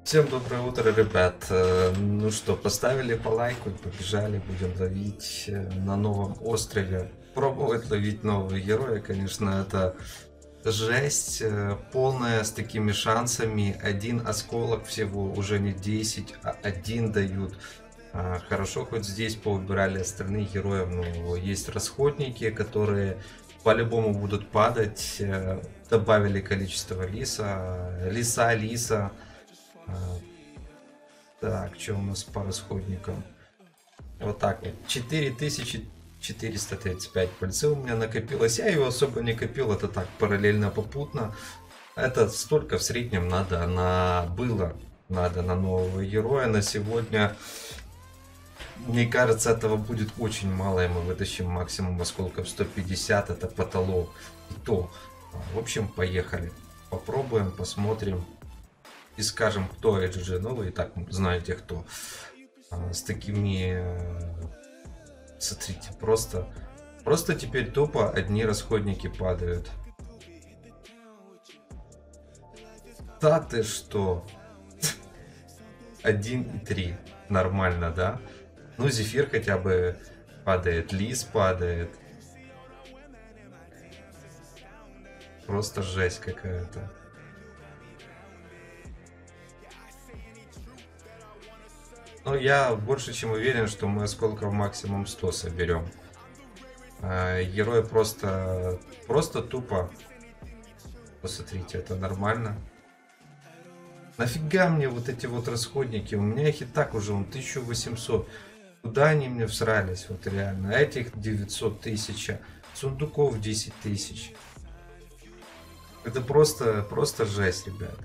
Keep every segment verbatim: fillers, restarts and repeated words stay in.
Всем доброе утро, ребят. Э, Ну что, поставили по лайку и побежали, будем ловить э, на новом острове. Пробовать ловить новые герои, конечно, это жесть э, полная, с такими шансами. Один осколок всего, уже не десять, а один дают. А, Хорошо, хоть здесь поубирали остальных героев, но есть расходники, которые по-любому будут падать. Э, Добавили количество лиса, лиса, лиса. А, Так, что у нас по расходникам? Вот так вот. четыре тысячи четыреста тридцать пять пыльцы у меня накопилось. Я его особо не копил, это так, параллельно, попутно. Это столько в среднем надо на было. Надо на нового героя на сегодня. Мне кажется, этого будет очень мало, и мы вытащим максимум осколков сто пятьдесят. Это потолок. И то. В общем, поехали. Попробуем, посмотрим. И скажем, кто эйч джи. Ну, вы и так знаете, кто. А, С такими... э, Смотрите, просто... Просто теперь тупо одни расходники падают. Да ты что? Один и три. Нормально, да? Ну, Зефир хотя бы падает. Лис падает. Просто жесть какая-то. Но я больше чем уверен, что мы осколков максимум сто соберем. А, Герой просто... Просто тупо. Посмотрите, это нормально. Нафига мне вот эти вот расходники? У меня их и так уже он тысяча восемьсот. Куда они мне всрались? Вот реально. А этих девятьсот тысяч. Сундуков десять тысяч. Это просто, просто жесть, ребят.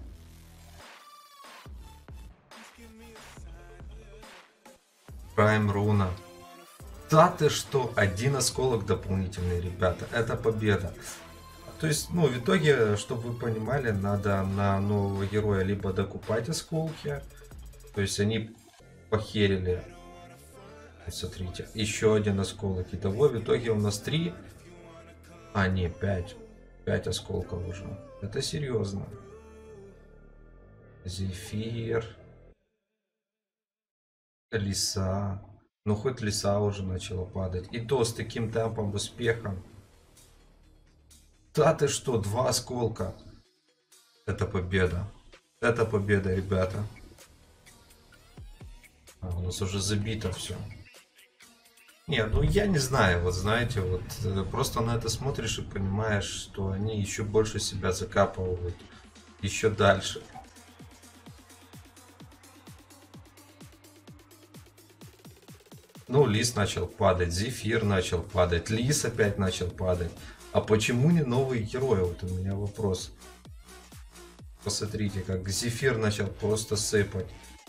Прайм руна. Да ты что? Один осколок дополнительный, ребята. Это победа. То есть, ну, в итоге, чтобы вы понимали, надо на нового героя либо докупать осколки. То есть они похерили. Смотрите, еще один осколок. Итого в итоге у нас три. А, не, пять. Пять осколков уже. Это серьезно. Зефир. Лиса. Ну, хоть лиса уже начала падать. И то с таким темпом, успехом. Да ты что, два осколка. Это победа. Это победа, ребята. А, у нас уже забито все. Не, ну я не знаю, вот знаете, вот э, просто на это смотришь и понимаешь, что они еще больше себя закапывают, еще дальше. Ну, лис начал падать, зефир начал падать, лис опять начал падать. А почему не новые герои? Вот у меня вопрос. Посмотрите, как зефир начал просто сыпать.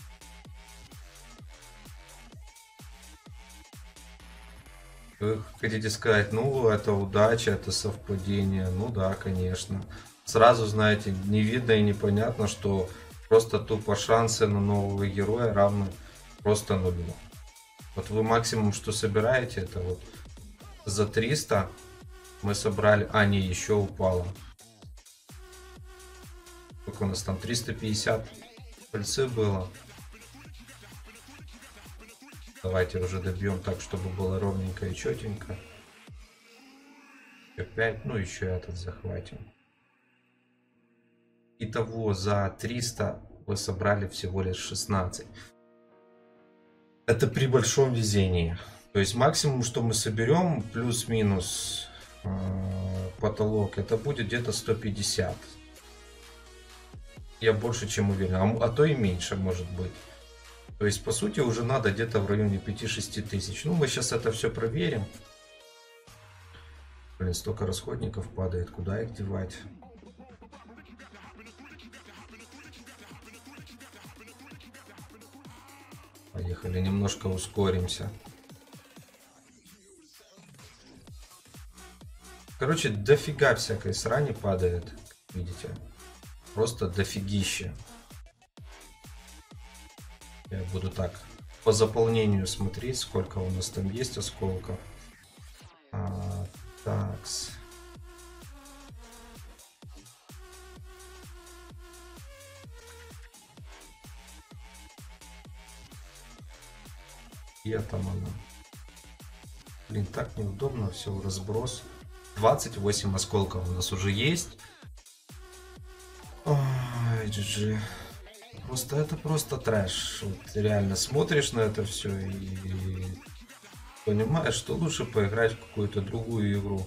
Вы хотите сказать, ну, это удача, это совпадение. Ну да, конечно. Сразу, знаете, не видно и непонятно, что просто тупо шансы на нового героя равны просто нулю. Вот вы максимум, что собираете, это вот за триста мы собрали... А, не, еще упало. Сколько у нас там? триста пятьдесят пыльцы было. Давайте уже добьем так, чтобы было ровненько и четенько. пять, ну еще этот захватим. Итого за триста вы собрали всего лишь шестнадцать. Это при большом везении. То есть максимум, что мы соберем, плюс-минус э, потолок, это будет где-то сто пятьдесят. Я больше чем уверен. А, а то и меньше может быть. То есть, по сути, уже надо где-то в районе пяти-шести тысяч. Ну, мы сейчас это все проверим. Блин, столько расходников падает. Куда их девать? Поехали, немножко ускоримся. Короче, дофига всякой срани падает. Видите? Просто дофигище. Я буду так по заполнению смотреть, сколько у нас там есть осколков. А, такс. И там она. Блин, так неудобно, все, разброс. двадцать восемь осколков у нас уже есть. Ой, джи джи. Просто это просто трэш. Вот реально смотришь на это все и понимаешь, что лучше поиграть в какую-то другую игру.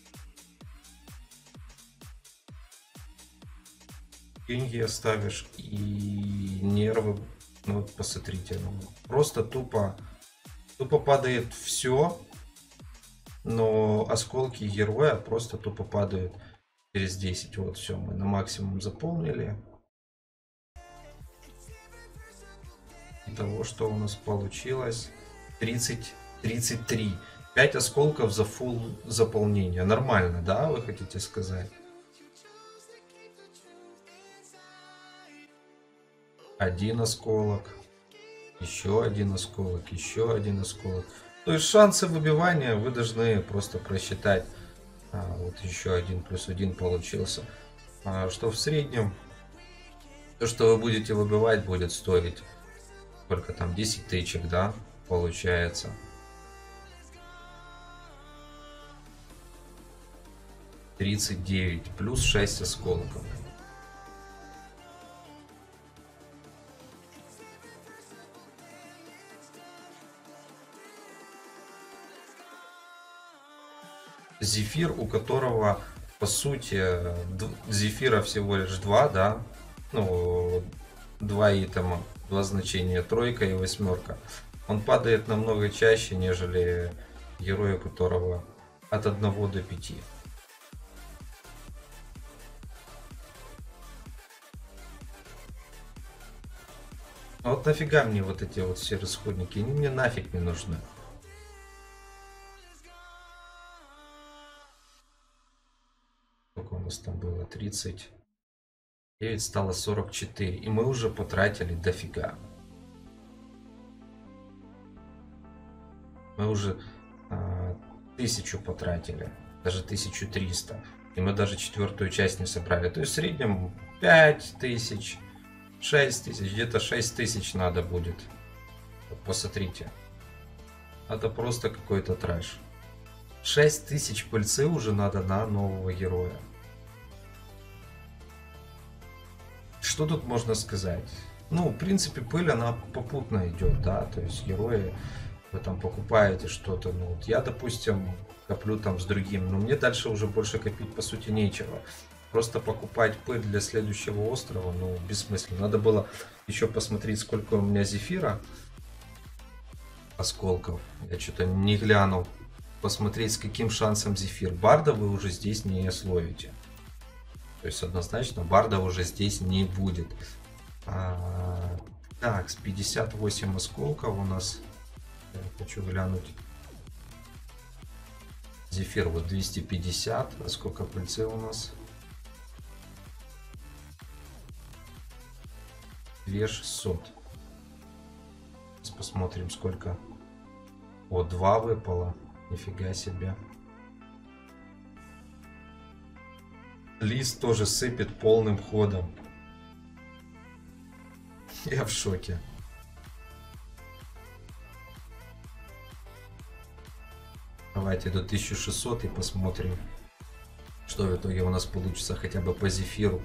Деньги оставишь и нервы. Ну вот посмотрите, ну, просто тупо, тупо падает все, но осколки героя просто тупо падают через десять. Вот все, мы на максимум заполнили. Того, что у нас получилось, тридцать, тридцать три. пять осколков за фул заполнение. Нормально, да, вы хотите сказать? Один осколок. Еще один осколок. Еще один осколок. То есть шансы выбивания вы должны просто просчитать. А, вот еще один плюс один получился. А, что в среднем то, что вы будете выбивать, будет стоить сколько там, десять тычек, да, получается. тридцать девять плюс шесть осколков. Зефир, у которого по сути зефира всего лишь два, да, ну, два итема, два значения, тройка и восьмерка. Он падает намного чаще, нежели герой, у которого от одного до пяти. А вот нафига мне вот эти вот все расходники? Они мне нафиг не нужны. Сколько у нас там было? тридцать девять, стало сорок четыре. И мы уже потратили дофига. Мы уже а, тысячу потратили. Даже тысячу триста. И мы даже четвертую часть не собрали. То есть в среднем пять тысяч, шесть тысяч. Где-то шесть тысяч надо будет. Вот посмотрите. Это просто какой-то трэш. шесть тысяч пыльцы уже надо на нового героя. Что тут можно сказать? Ну, в принципе, пыль, она попутно идет, да, то есть герои, вы там покупаете что-то, ну, вот я, допустим, коплю там с другим, но мне дальше уже больше копить, по сути, нечего. Просто покупать пыль для следующего острова, ну, бессмысленно. Надо было еще посмотреть, сколько у меня зефира, осколков, я что-то не глянул. Посмотреть, с каким шансом зефир. Барда вы уже здесь не словите. То есть однозначно барда уже здесь не будет. А, так, с пятьдесят восемь осколков у нас. Я хочу глянуть. Зефир вот двести пятьдесят. А сколько пыльцы у нас? две тысячи шестьсот. Сейчас посмотрим, сколько. О, два выпало. Нифига себе. Лист тоже сыпет полным ходом. Я в шоке. Давайте до тысячи шестисот и посмотрим, что в итоге у нас получится хотя бы по зефиру.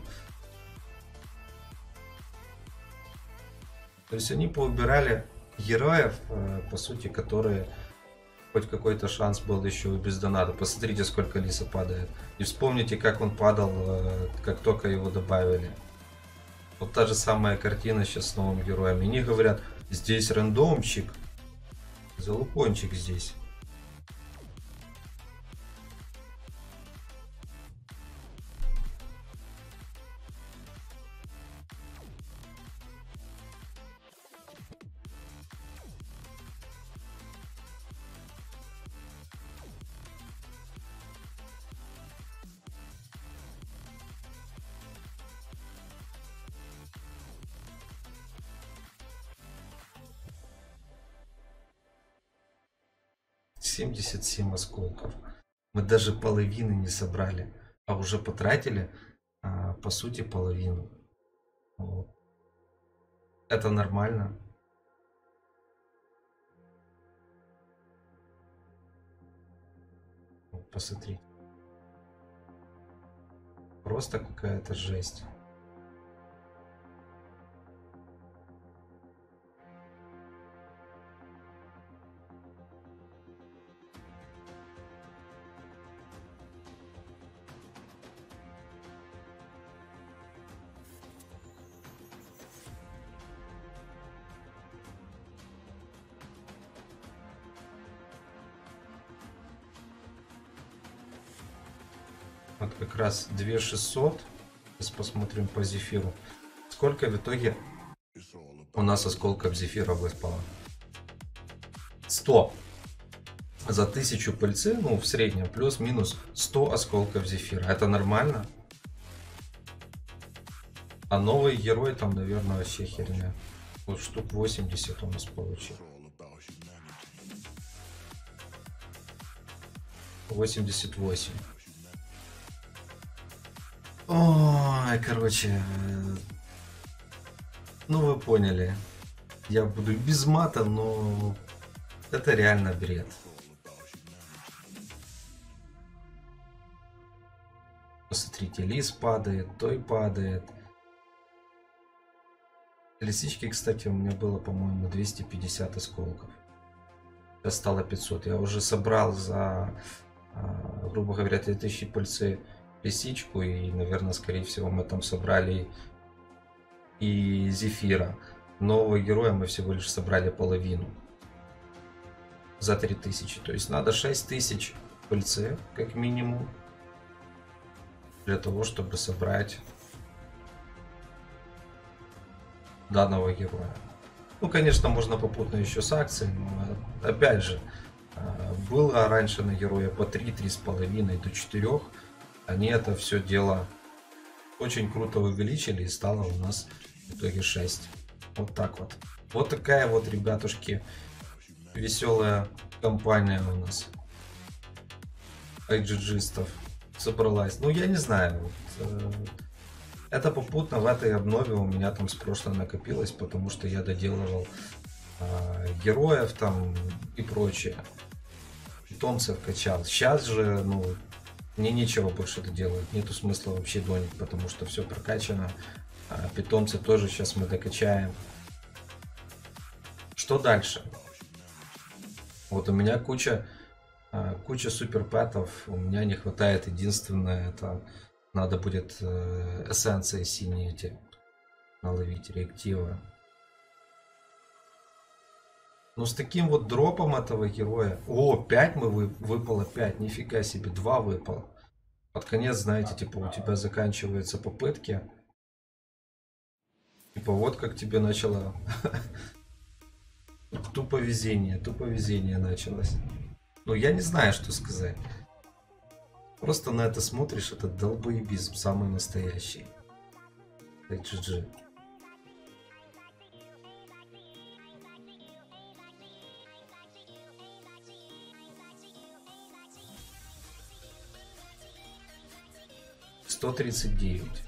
То есть они поубирали героев, по сути, которые хоть какой-то шанс был еще и без доната. Посмотрите, сколько лиса падает. И вспомните, как он падал, как только его добавили. Вот та же самая картина сейчас с новым героем. И они говорят, здесь рандомчик. Залупончик здесь. семьдесят семь осколков. Мы даже половины не собрали, а уже потратили, а, по сути, половину. Вот. Это нормально. посмотри. Просто какая-то жесть. Вот как раз две тысячи шестьсот. Сейчас посмотрим по зефиру. Сколько в итоге у нас осколков зефира выпало? сто. За тысячу пыльцы, ну в среднем, плюс-минус сто осколков зефира. Это нормально? А новый герой там, наверное, вообще херня. Вот штук восемьдесят у нас получил. восемьдесят восемь. Ой, короче, ну вы поняли. Я буду без мата, но это реально бред. Посмотрите, лис падает, той падает. Лисички, кстати, у меня было, по-моему, двести пятьдесят осколков. Сейчас стало пятьсот. Я уже собрал за, грубо говоря, две тысячи пыльцы лисичку, и, наверное, скорее всего, мы там собрали и зефира. Нового героя мы всего лишь собрали половину за три тысячи. То есть надо шесть тысяч пыльцы, как минимум, для того, чтобы собрать данного героя. Ну, конечно, можно попутно еще с акцией, но, опять же, было раньше на героя по три-три с половиной до четырёх. Они это все дело очень круто увеличили, и стало у нас в итоге шесть. Вот так вот. Вот такая вот, ребятушки, веселая компания у нас ай джи джистов собралась. Ну, я не знаю. Вот, э, это попутно в этой обнове у меня там с прошлой накопилось, потому что я доделывал э, героев там и прочее. Питомцев качал. Сейчас же, ну, мне нечего больше доделать. Нету смысла вообще донить, потому что все прокачано. А питомцы тоже сейчас мы докачаем. Что дальше? Вот у меня куча, куча суперпэтов. У меня не хватает. Единственное, это надо будет эссенции синие эти наловить, реактивы. Ну, с таким вот дропом этого героя... О, пять мы вы... выпало, пять, нифига себе, два выпало. Под конец, знаете, типа у тебя заканчиваются попытки. Типа вот как тебе начало... Тупо везение, тупо везение началось. Ну, я не знаю, что сказать. Просто на это смотришь, это долбоебизм самый настоящий. ай джи джи. сто тридцать девять.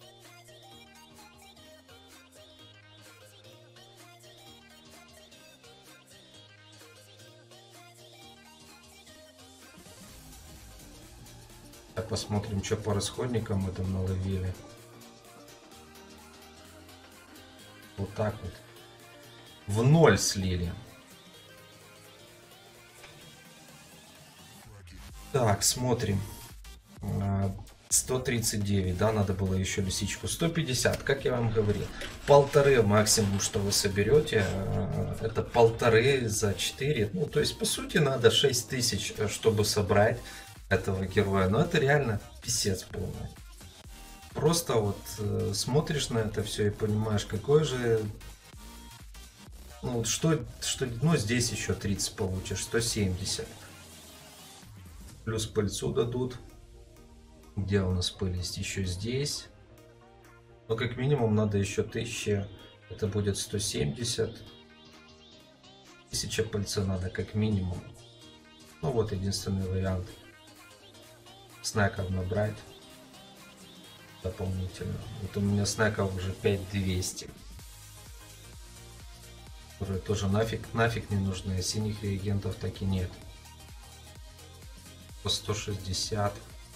Так, посмотрим, что по расходникам мы там наловили. Вот так вот. В ноль слили. Так, смотрим. сто тридцать девять, да, надо было еще лисичку. сто пятьдесят, как я вам говорил. Полторы максимум, что вы соберете. Это полторы за четыре. Ну, то есть, по сути, надо шесть тысяч, чтобы собрать этого героя. Но это реально писец полный. Просто вот э, смотришь на это все и понимаешь, какой же... Ну, вот что, что... Ну, здесь еще тридцать получишь, сто семьдесят. Плюс пыльцу дадут. Где у нас пыль есть? Еще здесь. Но как минимум надо еще тысяча. Это будет сто семьдесят. Тысяча пыльцы надо как минимум. Ну вот единственный вариант. Снеков набрать дополнительно. Вот у меня снеков уже пять тысяч двести. Которые тоже нафиг, нафиг не нужны. Синих реагентов так и нет. по сто шестьдесят.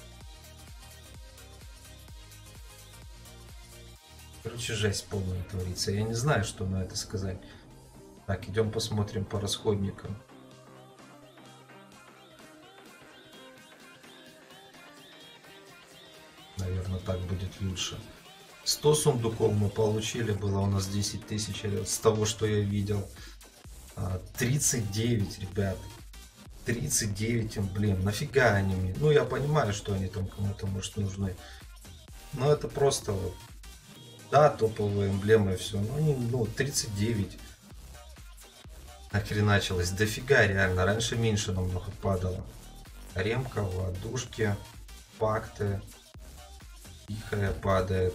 Короче, жесть полная творится. Я не знаю, что на это сказать. Так, идем посмотрим по расходникам. Наверное, так будет лучше. сто сундуков мы получили. Было у нас десять тысяч с того, что я видел. тридцать девять, ребят. тридцать девять эмблем. Нафига они мне? Ну, я понимаю, что они там кому-то, может, нужны. Но это просто вот. Да, топовые эмблемы и все. Но они, ну, тридцать девять. Нахреначилось. Дофига реально. Раньше меньше намного падало. Ремка, ладушки, факты. Тихая падает.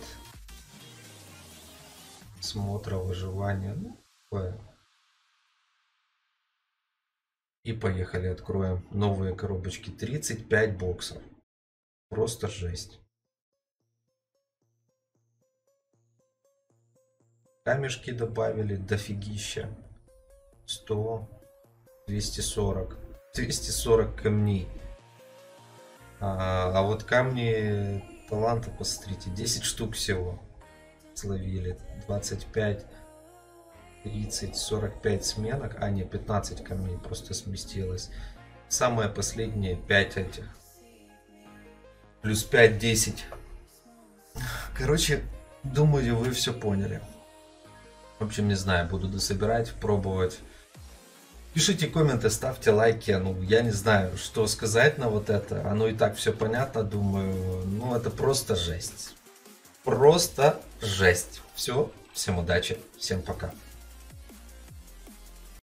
Смотра, выживание. Ну, такое. И поехали, откроем новые коробочки. тридцать пять боксов. Просто жесть. Камешки добавили дофигища. сто, двести сорок. двести сорок камней. А, а вот камни таланта, посмотрите, десять штук всего словили. двадцать пять, тридцать, сорок пять сменок. А, не, пятнадцать камней просто сместилось. Самое последнее пять этих. Плюс пять, десять. Короче, думаю, вы все поняли. В общем, не знаю, буду дособирать, пробовать. Пишите комменты, ставьте лайки. Ну, я не знаю, что сказать на вот это. Оно и так все понятно, думаю. Ну, это просто жесть. Просто жесть. Все, всем удачи, всем пока.